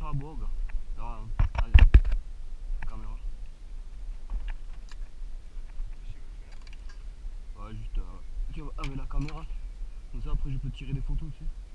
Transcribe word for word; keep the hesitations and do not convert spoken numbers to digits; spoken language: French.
faire à boire, gars. Là, allez, caméra. Ouais, juste euh, avec la caméra. Comme ça, après, je peux tirer des photos aussi.